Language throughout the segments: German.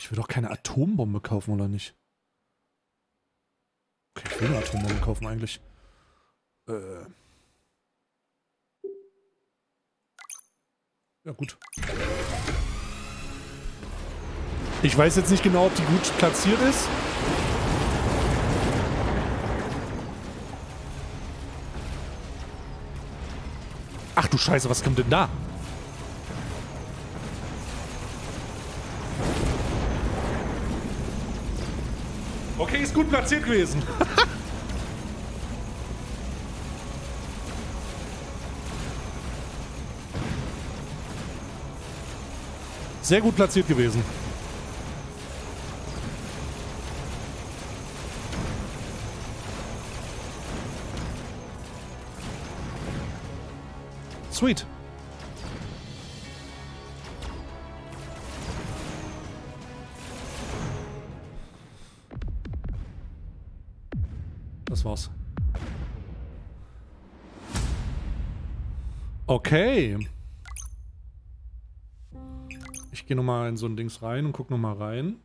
Ich will doch keine Atombombe kaufen, oder nicht? Okay, ich will eine Atombombe kaufen eigentlich. Ja, gut. Ich weiß jetzt nicht genau, ob die gut platziert ist. Ach du Scheiße, was kommt denn da? Okay, ist gut platziert gewesen. Sehr gut platziert gewesen. Sweet. Das war's. Okay. Ich gehe nochmal in so ein Dings rein und guck nochmal rein.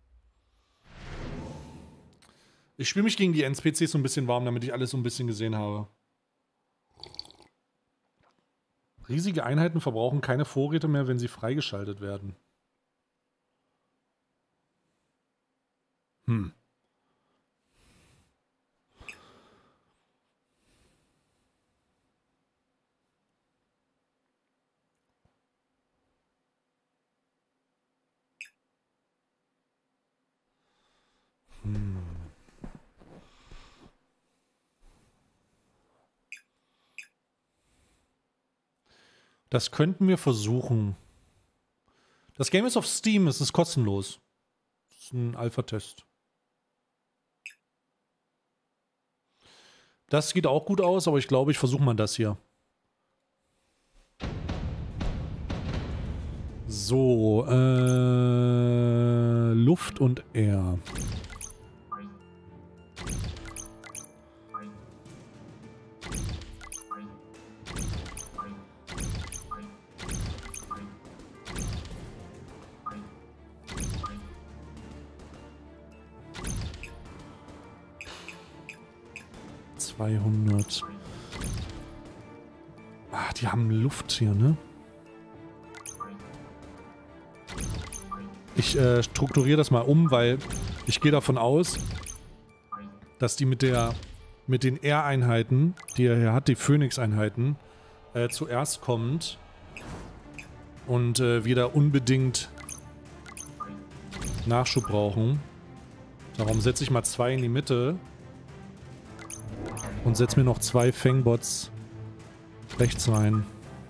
Ich spiele mich gegen die NPCs so ein bisschen warm, damit ich alles so ein bisschen gesehen habe. Riesige Einheiten verbrauchen keine Vorräte mehr, wenn sie freigeschaltet werden. Hm. Das könnten wir versuchen. Das Game ist auf Steam, es ist kostenlos. Das ist ein Alpha-Test. Das sieht auch gut aus, aber ich glaube, ich versuche mal das hier. So, Luft und Air. Ah, die haben Luft hier, ne? Ich strukturiere das mal um, weil ich gehe davon aus, dass die mit den Air-Einheiten, die er hier hat, die Phoenix-Einheiten, zuerst kommt und wir da unbedingt Nachschub brauchen. Darum setze ich mal 2 in die Mitte und setze mir noch 2 Fangbots rechts rein.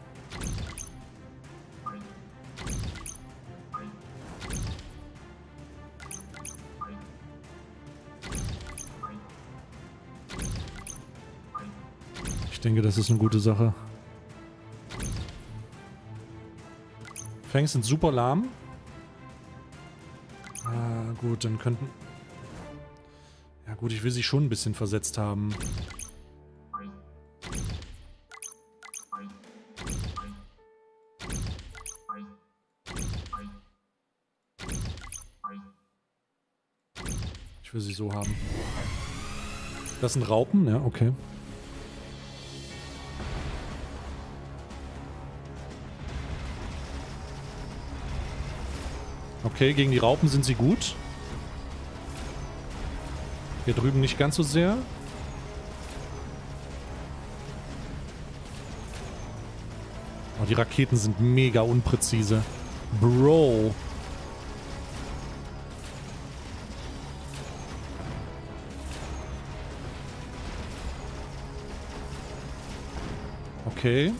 Ich denke, das ist eine gute Sache. Fangs sind super lahm. Ah, gut, dann könnten... Ja gut, ich will sie schon ein bisschen versetzt haben. Ich will sie so haben. Das sind Raupen, ja, okay. Okay, gegen die Raupen sind sie gut. Hier drüben nicht ganz so sehr. Oh, die Raketen sind mega unpräzise. Bro. Okay.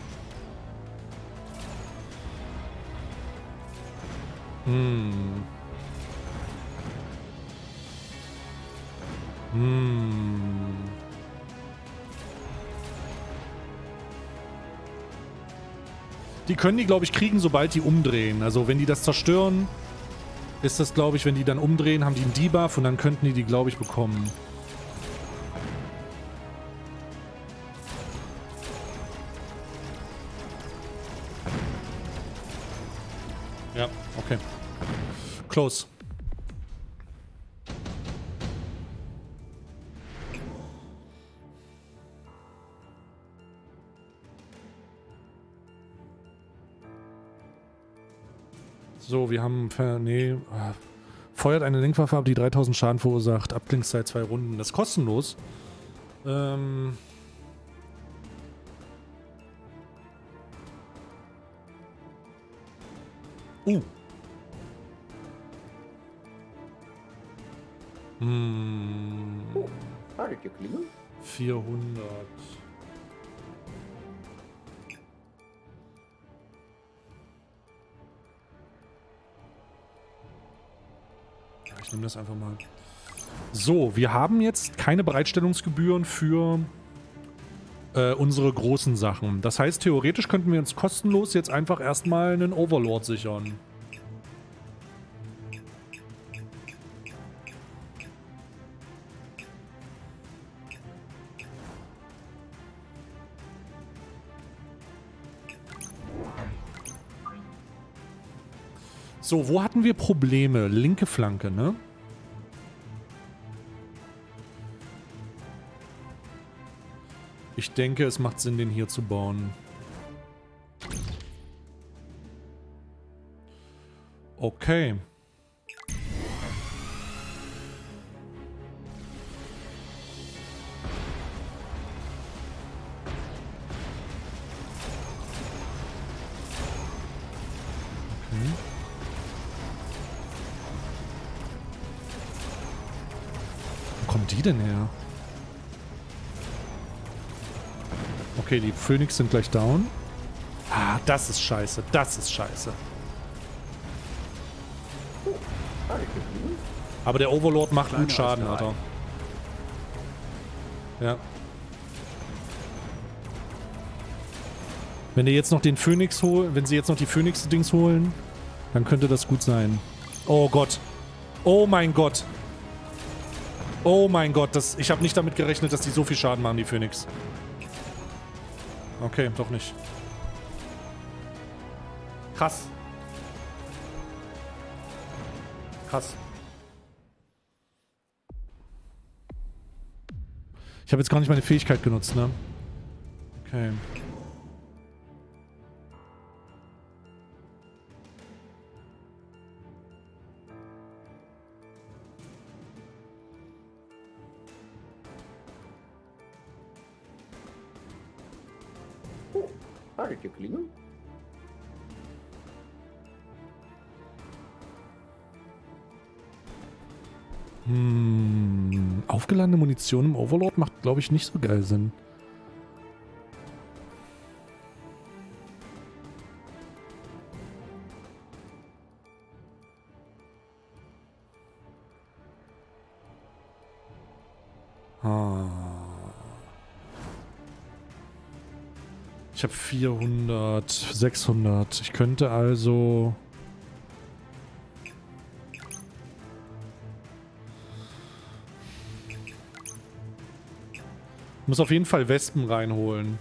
Die können die, glaube ich, kriegen, sobald die umdrehen. Also wenn die das zerstören, ist das, glaube ich, wenn die dann umdrehen, haben die einen Debuff und dann könnten die, glaube ich, bekommen. Ja, okay. close. So, wir haben... Nee. Feuert eine Lenkwaffe ab, die 3000 Schaden verursacht. Abklingszeit 2 Runden. Das ist kostenlos. Oh, hat geklingelt? 400. Ja, ich nehme das einfach mal. So, wir haben jetzt keine Bereitstellungsgebühren für unsere großen Sachen. Das heißt, theoretisch könnten wir uns kostenlos jetzt einfach erstmal einen Overlord sichern. So, wo hatten wir Probleme? Linke Flanke, ne? Ich denke, es macht Sinn, den hier zu bauen. Okay. Wo kommen die denn her? Okay, die Phoenix sind gleich down. Ah, das ist scheiße. Das ist scheiße. Aber der Overlord macht gut Schaden, Alter. Ja. Wenn die jetzt noch den Phoenix holen, wenn sie jetzt noch die Phoenix-Dings holen, dann könnte das gut sein. Oh Gott. Oh mein Gott. Oh mein Gott. Ich habe nicht damit gerechnet, dass die so viel Schaden machen, die Phoenix. Okay, doch nicht. Krass. Krass. Ich habe jetzt gar nicht meine Fähigkeit genutzt, ne? Okay. Oh, hat geklingelt? Aufgeladene Munition im Overlord macht, glaube ich, nicht so geil Sinn. Ich habe 400, 600. Ich könnte also... Ich muss auf jeden Fall Wespen reinholen.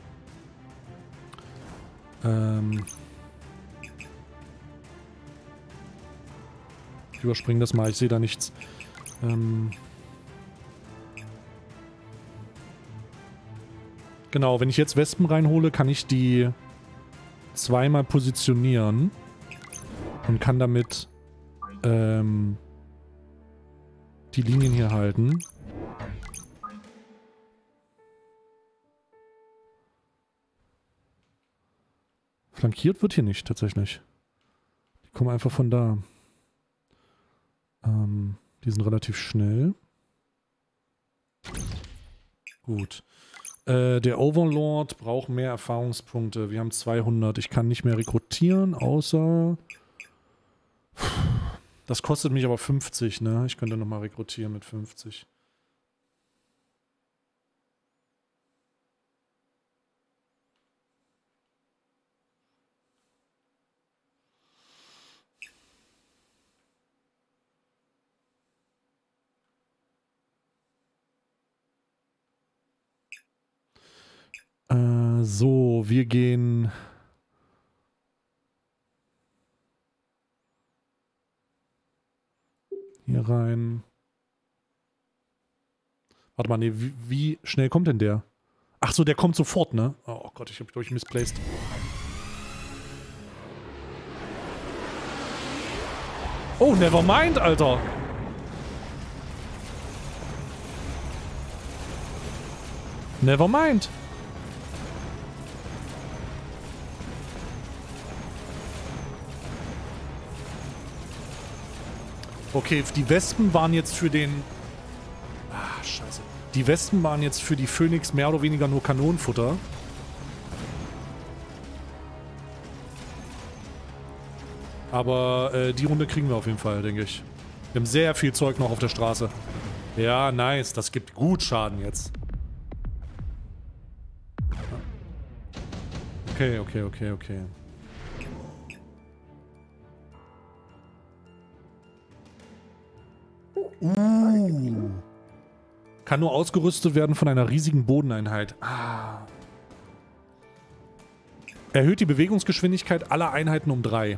Ich überspringe das mal, ich sehe da nichts. Genau, wenn ich jetzt Wespen reinhole, kann ich die zweimal positionieren und kann damit die Linien hier halten. Flankiert wird hier nicht, tatsächlich. Die kommen einfach von da. Die sind relativ schnell. Gut. Der Overlord braucht mehr Erfahrungspunkte. Wir haben 200. Ich kann nicht mehr rekrutieren, außer... Das kostet mich aber 50, ne? Ich könnte nochmal rekrutieren mit 50. So, wir gehen... Hier rein. Warte mal, nee, wie schnell kommt denn der? Ach so, der kommt sofort, ne? Oh Gott, ich hab, glaube ich, misplaced. Oh, never mind, Alter. Never mind. Okay, die Wespen waren jetzt für den... Ah, scheiße. Die Wespen waren jetzt für die Phönix mehr oder weniger nur Kanonenfutter. Aber die Runde kriegen wir auf jeden Fall, denke ich. Wir haben sehr viel Zeug noch auf der Straße. Ja, nice. Das gibt gut Schaden jetzt. Okay, okay, okay, okay. Kann nur ausgerüstet werden von einer riesigen Bodeneinheit. Ah. Erhöht die Bewegungsgeschwindigkeit aller Einheiten um 3.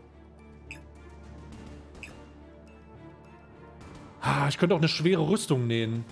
Ah, ich könnte auch eine schwere Rüstung nähen.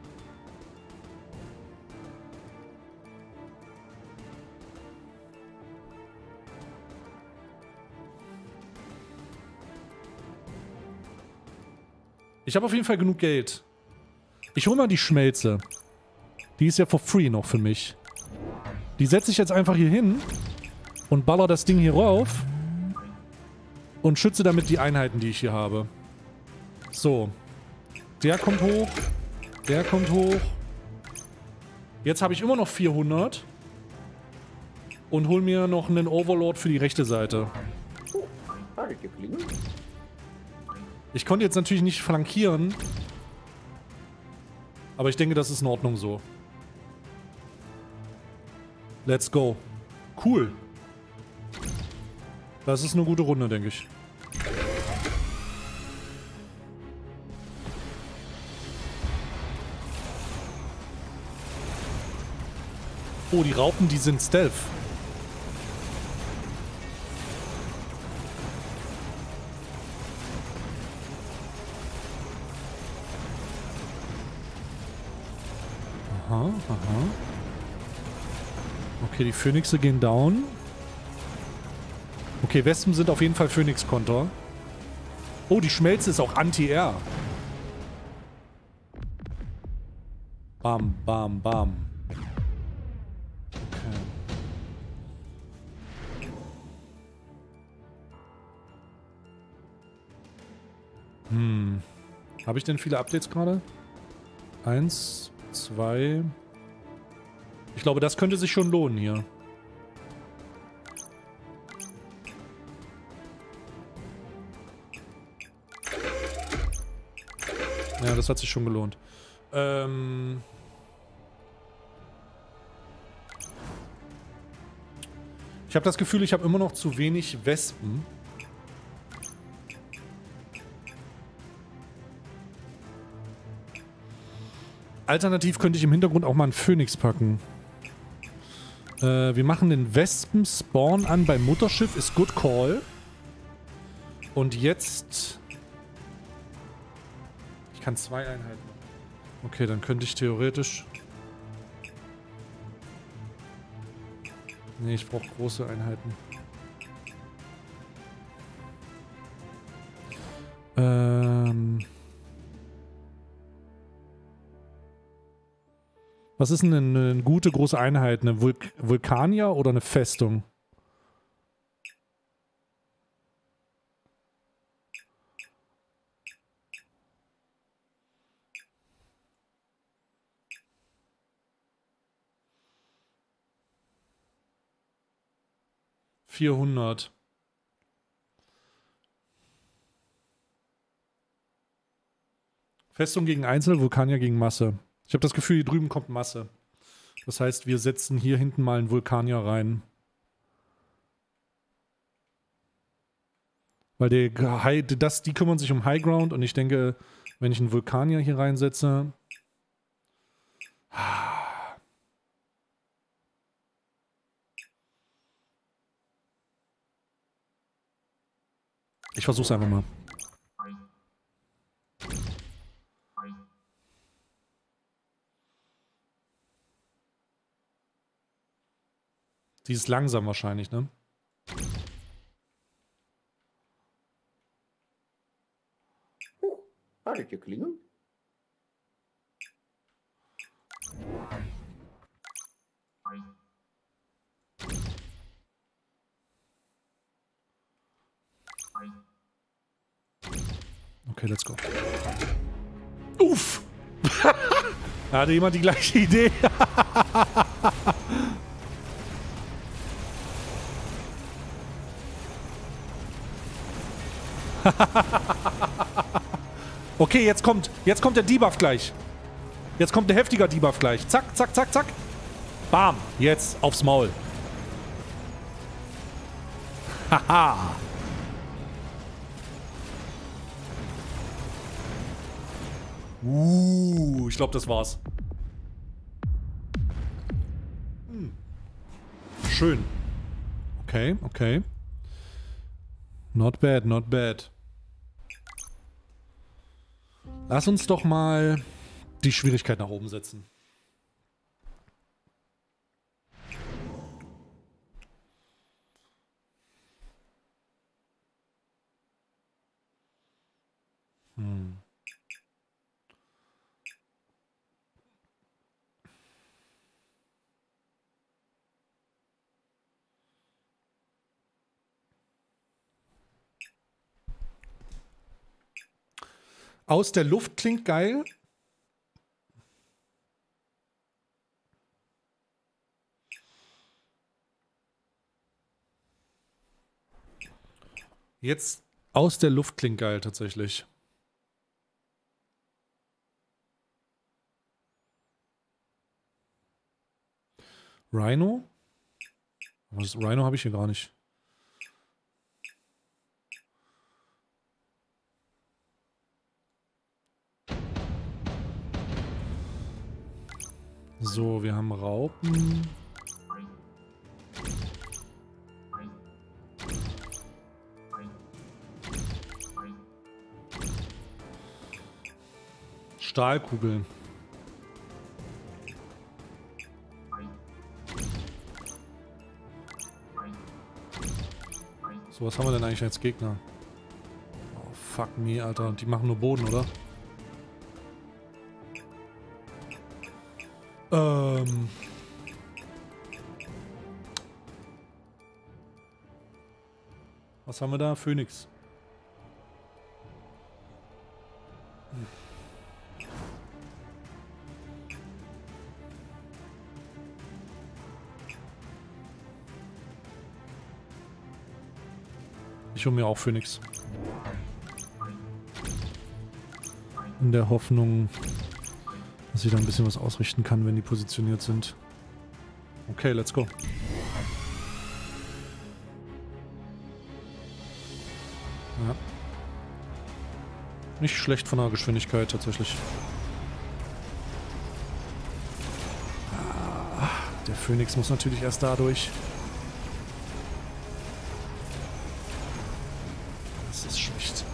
Ich habe auf jeden Fall genug Geld. Ich hole mal die Schmelze. Die ist ja for free noch für mich. Die setze ich jetzt einfach hier hin und baller das Ding hier rauf und schütze damit die Einheiten, die ich hier habe. So. Der kommt hoch. Der kommt hoch. Jetzt habe ich immer noch 400 und hol mir noch einen Overlord für die rechte Seite. Ich konnte jetzt natürlich nicht flankieren, aber ich denke, das ist in Ordnung so. Let's go. Cool. Das ist eine gute Runde, denke ich. Oh, die Raupen, die sind Stealth. Aha, aha. Okay, die Phönixe gehen down. Okay, Wespen sind auf jeden Fall Phönix-Konter. Oh, die Schmelze ist auch Anti-Air. Bam, bam, bam. Okay. Habe ich denn viele Updates gerade? 1, 2... Ich glaube, das könnte sich schon lohnen hier. Ja, das hat sich schon gelohnt. Ich habe das Gefühl, ich habe immer noch zu wenig Wespen. Alternativ könnte ich im Hintergrund auch mal einen Phönix packen. Wir machen den Wespen-Spawn an beim Mutterschiff. Ist good call. Und jetzt... Ich kann 2 Einheiten. Okay, dann könnte ich theoretisch... Nee, ich brauche große Einheiten. Was ist denn eine gute große Einheit? Eine Vulkanier oder eine Festung? $400. Festung gegen Einzel, Vulkanier gegen Masse. Ich habe das Gefühl, hier drüben kommt Masse. Das heißt, wir setzen hier hinten mal einen Vulkanier rein. Weil die kümmern sich um Highground und ich denke, wenn ich einen Vulkanier hier reinsetze... Ich versuch's einfach mal. Die ist langsam wahrscheinlich, ne? Haltet ihr klingeln? Okay, let's go. Uff! Hatte jemand die gleiche Idee? Okay, jetzt kommt der Debuff gleich. Jetzt kommt der heftiger Debuff gleich. Zack, zack, zack, zack. Bam. Jetzt aufs Maul. Haha. Ich glaube, das war's. Schön. Okay, okay. Not bad, not bad. Lass uns doch mal die Schwierigkeit nach oben setzen. Aus der Luft klingt geil. Jetzt aus der Luft klingt geil tatsächlich. Rhino? Was, Rhino habe ich hier gar nicht. So, wir haben Raupen. Stahlkugeln. So, was haben wir denn eigentlich als Gegner? Oh, fuck me, Alter. Die machen nur Boden, oder? Was haben wir da? Phoenix. Ich hole mir auch Phoenix. In der Hoffnung, dass ich da ein bisschen was ausrichten kann, wenn die positioniert sind. Okay, let's go. Ja. Nicht schlecht von der Geschwindigkeit tatsächlich. Ah, der Phoenix muss natürlich erst dadurch. Das ist schlecht.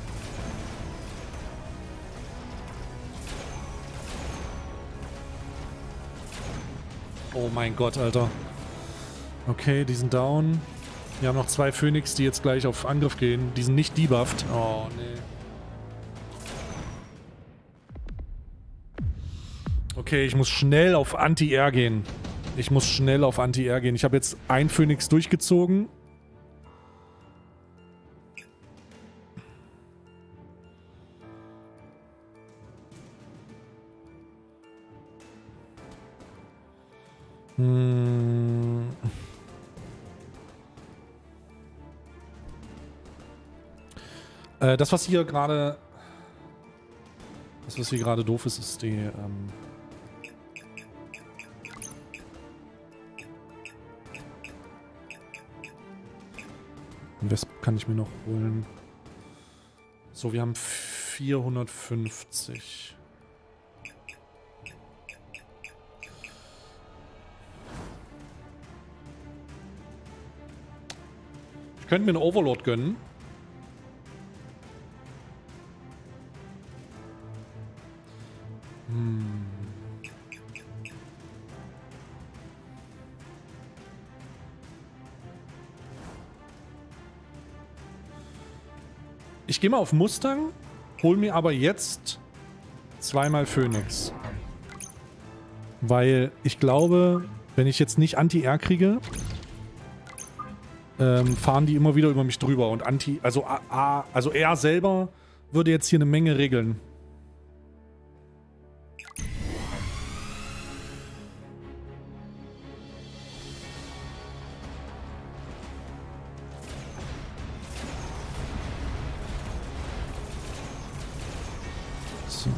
Oh mein Gott, Alter. Okay, die sind down. Wir haben noch zwei Phoenix, die jetzt gleich auf Angriff gehen. Die sind nicht debufft. Oh, nee. Okay, ich muss schnell auf Anti-Air gehen. Ich muss schnell auf Anti-Air gehen. Ich habe jetzt einen Phoenix durchgezogen. Das, was hier gerade... Das, was hier gerade doof ist, ist die... Wesp kann ich mir noch holen. So, wir haben 450. Ich könnte mir einen Overlord gönnen. Ich gehe mal auf Mustang, hol mir aber jetzt zweimal Phoenix. Weil ich glaube, wenn ich jetzt nicht Anti-R kriege, fahren die immer wieder über mich drüber. Und also er selber würde jetzt hier eine Menge regeln. So.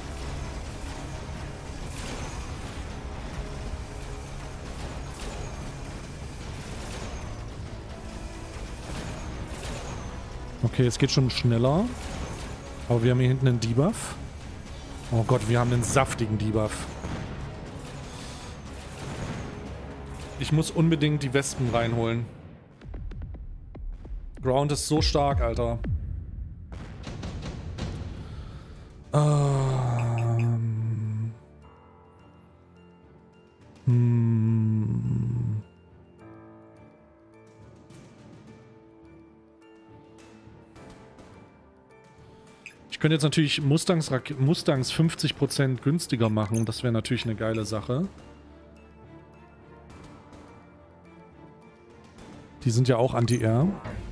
Okay, es geht schon schneller. Aber wir haben hier hinten einen Debuff. Oh Gott, wir haben einen saftigen Debuff. Ich muss unbedingt die Wespen reinholen. Ground ist so stark, Alter. Ich könnte jetzt natürlich Mustangs 50% günstiger machen. Das wäre natürlich eine geile Sache. Die sind ja auch Anti-R.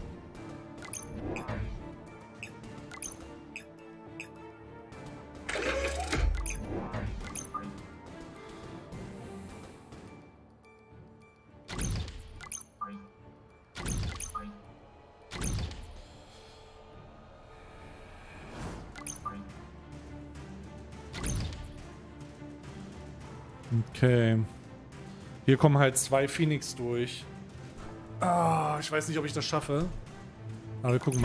Okay. Hier kommen halt 2 Phoenix durch. Ah, ich weiß nicht, ob ich das schaffe. Aber wir gucken mal.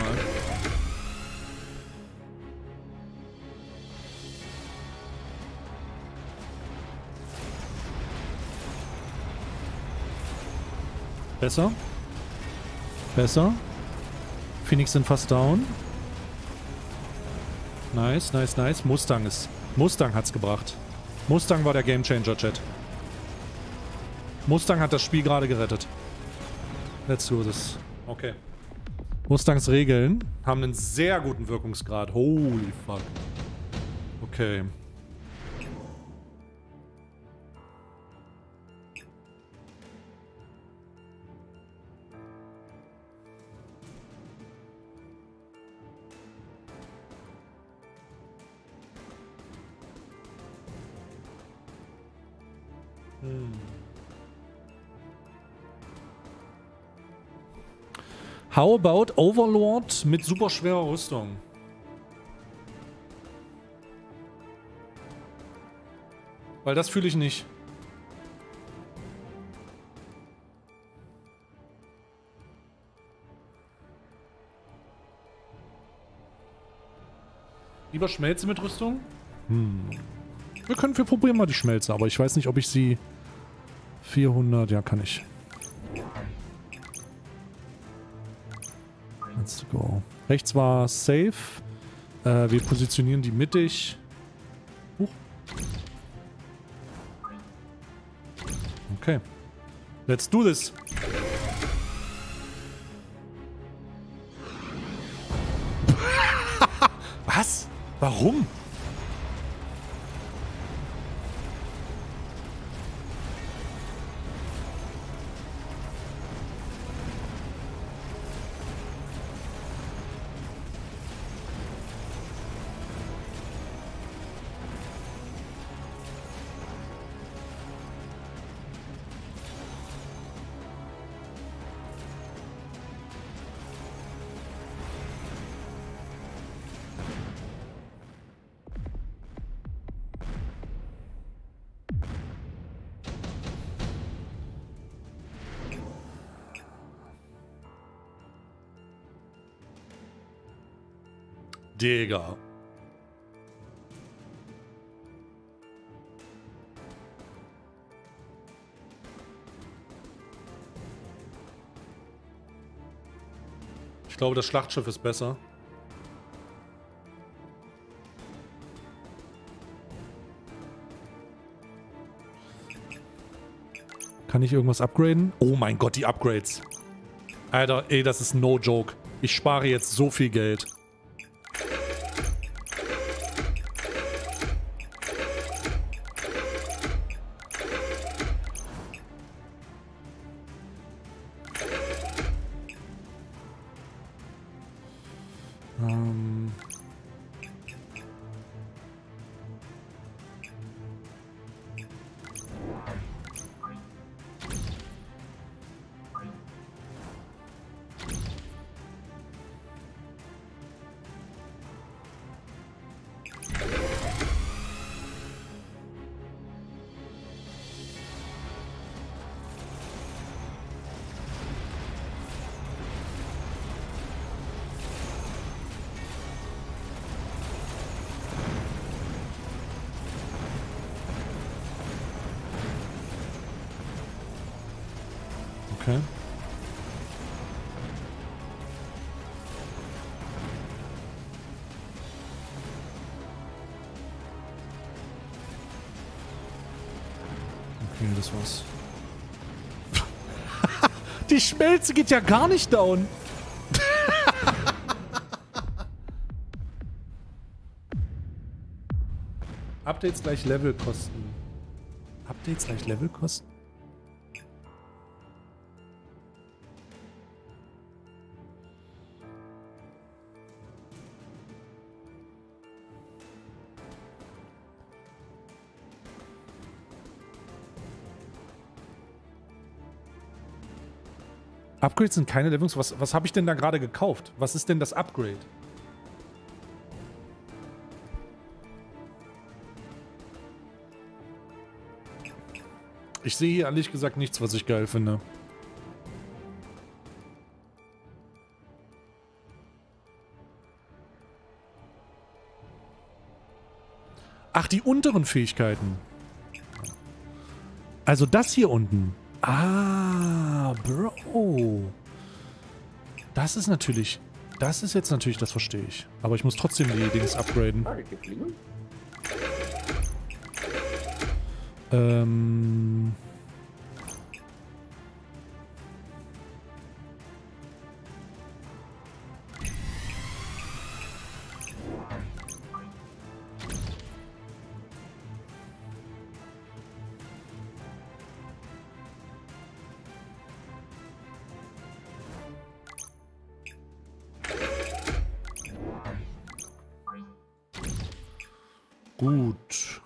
Besser. Besser. Phoenix sind fast down. Nice, nice, nice. Mustang hat's gebracht. Mustang war der Gamechanger, Chat. Mustang hat das Spiel gerade gerettet. Let's do this. Okay. Mustangs Regeln haben einen sehr guten Wirkungsgrad. Holy fuck. Okay. How about Overlord mit super schwerer Rüstung? Weil das fühle ich nicht. Lieber Schmelze mit Rüstung? Wir probieren mal die Schmelze, aber ich weiß nicht, ob ich sie... 400, ja, kann ich. Let's go. Rechts war safe. Wir positionieren die mittig. Huch. Okay. Let's do this. Was? Warum? Digga. Ich glaube, das Schlachtschiff ist besser. Kann ich irgendwas upgraden? Oh mein Gott, die Upgrades. Alter, ey, das ist no joke. Ich spare jetzt so viel Geld. Ähm... Okay. Okay, das war's. Die Schmelze geht ja gar nicht down. Updates gleich Levelkosten. Updates gleich Levelkosten? Upgrades sind keine Levels. Was habe ich denn da gerade gekauft? Was ist denn das Upgrade? Ich sehe hier ehrlich gesagt nichts, was ich geil finde. Ach, die unteren Fähigkeiten. Also das hier unten. Ah, Bro. Das ist natürlich... Das ist jetzt natürlich, das verstehe ich. Aber ich muss trotzdem die Dings upgraden. Gut.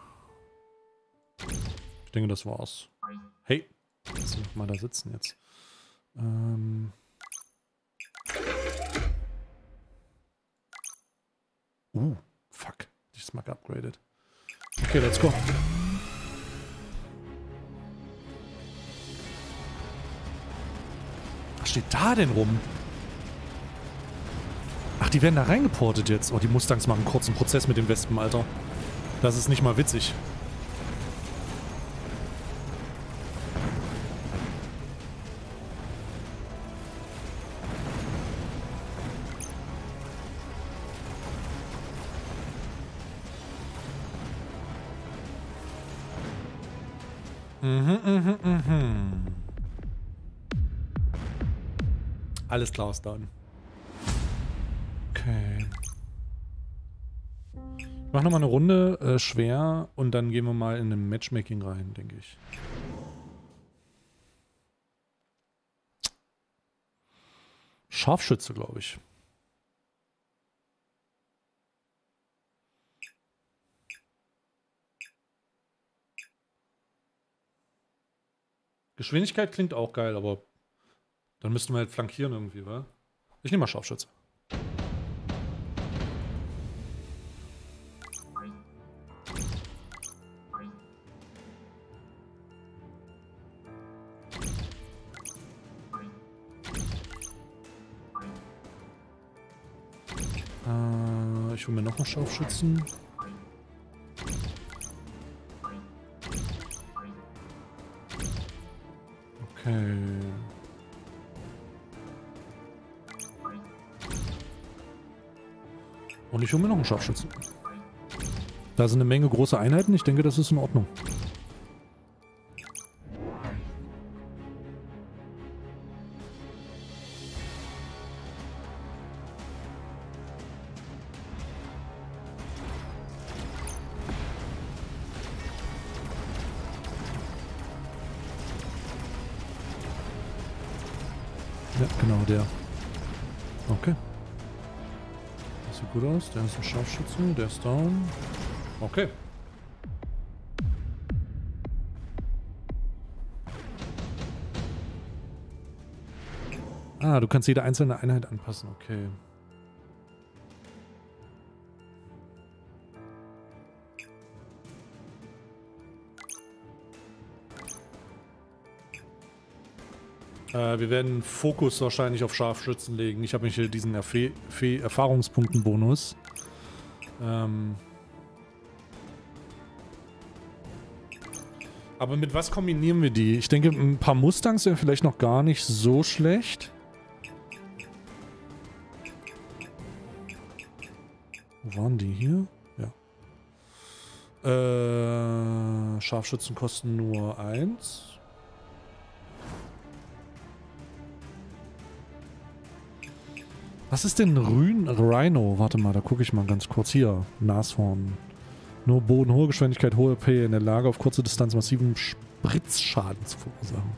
Ich denke, das war's. Hey, lass mich mal da sitzen jetzt. Fuck. Ich mag upgraded. Okay, let's go. Was steht da denn rum? Ach, die werden da reingeportet jetzt. Oh, die Mustangs machen einen kurzen Prozess mit dem Wespen, Alter. Das ist nicht mal witzig. Alles klar, ist dann. Okay. Ich mach nochmal eine Runde schwer und dann gehen wir mal in ein Matchmaking rein, denke ich. Scharfschütze, glaube ich. Geschwindigkeit klingt auch geil, aber dann müssten wir halt flankieren irgendwie, wa? Ich nehme mal Scharfschütze. Ich hole mir noch einen Scharfschützen. Okay. Und ich hole mir noch einen Scharfschützen. Da sind eine Menge große Einheiten. Ich denke, das ist in Ordnung. Ja, genau der. Okay. sieht gut aus. Der ist ein Scharfschütze, der ist down. Okay. Ah, du kannst jede einzelne Einheit anpassen, okay. Wir werden Fokus wahrscheinlich auf Scharfschützen legen. Ich habe mich hier diesen Erfahrungspunkten-Bonus. Aber mit was kombinieren wir die? Ich denke, ein paar Mustangs wären vielleicht noch gar nicht so schlecht. Wo waren die hier? Ja. Scharfschützen kosten nur 1. Was ist denn Rhino? Warte mal, da gucke ich mal ganz kurz. Hier, Nashorn. Nur Boden, hohe Geschwindigkeit, hohe P in der Lage, auf kurze Distanz massiven Spritzschaden zu verursachen.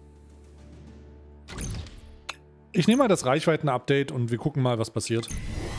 Ich nehme mal das Reichweiten-Update und wir gucken mal, was passiert.